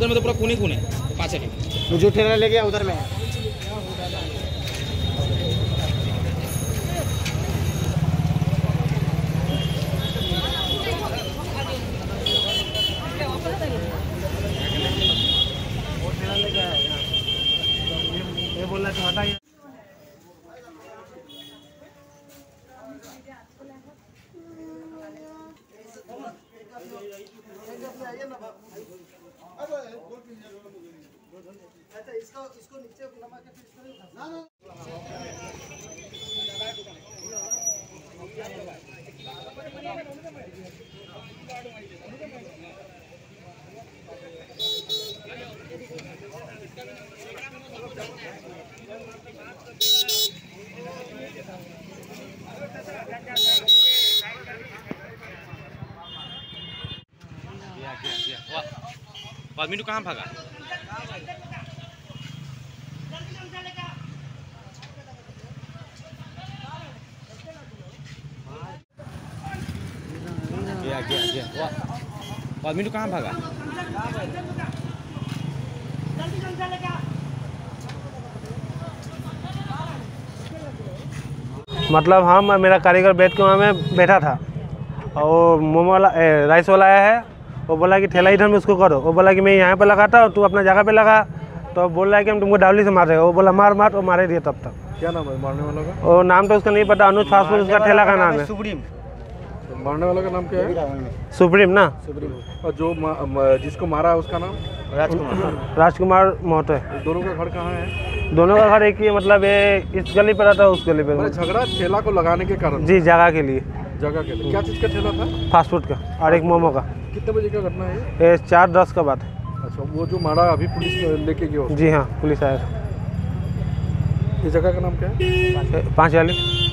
उधर में तो पूरा खून ही खून है। 5 सेकंड जो ठेला ले गया उधर में है। ये बोल रहा था हटाइए। अच्छा इसको नीचे लगा के फिर इसको ना आदमी तो कहाँ भागा? आदमी तो कहाँ भागा? मतलब हम मेरा कारीगर बैठ के वहाँ में बैठा था और मोमो वाला राइस वाला आया है। वो बोला कि ठेला इधर में उसको करो। वो बोला कि मैं यहाँ पे लगाता हूँ, तू अपना जगह पे लगा। तो बोल रहा है कि हम तुमको डावली से मार देगा। वो बोला मार मार, वो मारे दिए तब तक। क्या नाम है मारने वाला का? वो नाम तो उसका नहीं पता। अनुज फास्ट फूड उसका ठेला का नाम है। सुप्रीम। तो मारने वाला का नाम क्या है? सुप्रीम ना। सुप्रीम। और जो जिसको मारा है उसका नाम? राजकुमार महतो है। दोनों का घर कहाँ है? दोनों का घर एक ही, मतलब ये इस गली पे रहता है, उस गली पे। झगड़ा ठेला को लगाने के कारण? जी, जगह के लिए। जगह के लिए। क्या चीज़ का ठेला था? फास्ट फूड का और एक मोमो का। कितने बजे का घटना है ये 4:10 का बात है। अच्छा, वो जो मारा अभी पुलिस लेके गया? जी हाँ, पुलिस आया था। ये जगह का नाम क्या है? 5 वाली।